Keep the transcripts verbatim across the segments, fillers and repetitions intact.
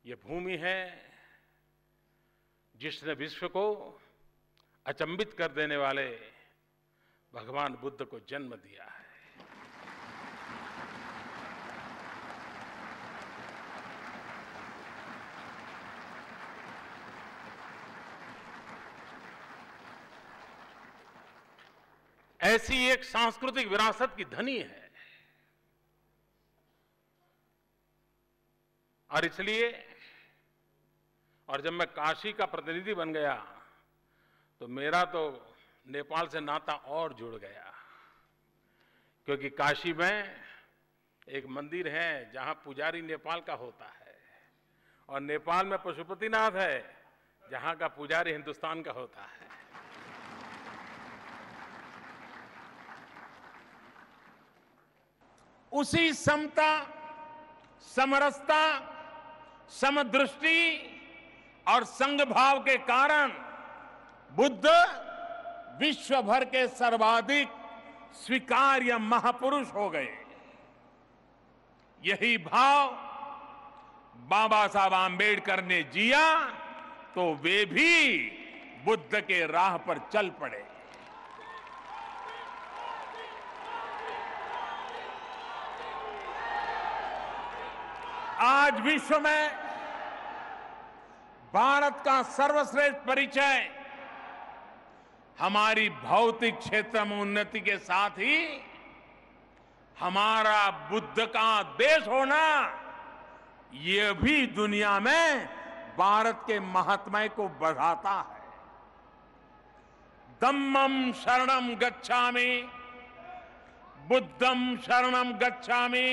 ये भूमि है जिसने विश्व को अचंभित कर देने वाले भगवान बुद्ध को जन्म दिया है। ऐसी एक सांस्कृतिक विरासत की धनी है और इसलिए और जब मैं काशी का प्रतिनिधि बन गया तो मेरा तो नेपाल से नाता और जुड़ गया, क्योंकि काशी में एक मंदिर है जहां पुजारी नेपाल का होता है और नेपाल में पशुपतिनाथ है जहां का पुजारी हिंदुस्तान का होता है। उसी समता, समरसता, समदृष्टि और संघभाव के कारण बुद्ध विश्व भर के सर्वाधिक स्वीकार्य महापुरुष हो गए। यही भाव बाबा साहब आंबेडकर ने जिया तो वे भी बुद्ध के राह पर चल पड़े। आज विश्व में भारत का सर्वश्रेष्ठ परिचय हमारी भौतिक क्षेत्र में उन्नति के साथ ही हमारा बुद्ध का देश होना, ये भी दुनिया में भारत के महात्म्य को बढ़ाता है। धम्मं शरणं गच्छामि, बुद्धं शरणं गच्छामि,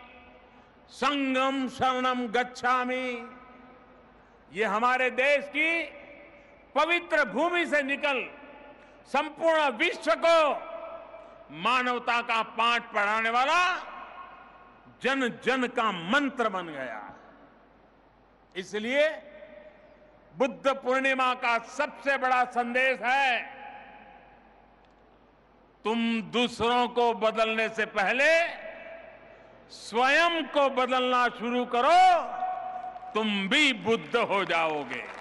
संघं शरणं गच्छामि। ये हमारे देश की पवित्र भूमि से निकल संपूर्ण विश्व को मानवता का पाठ पढ़ाने वाला जन जन का मंत्र बन गया। इसलिए बुद्ध पूर्णिमा का सबसे बड़ा संदेश है, तुम दूसरों को बदलने से पहले स्वयं को बदलना शुरू करो, तुम भी बुद्ध हो जाओगे।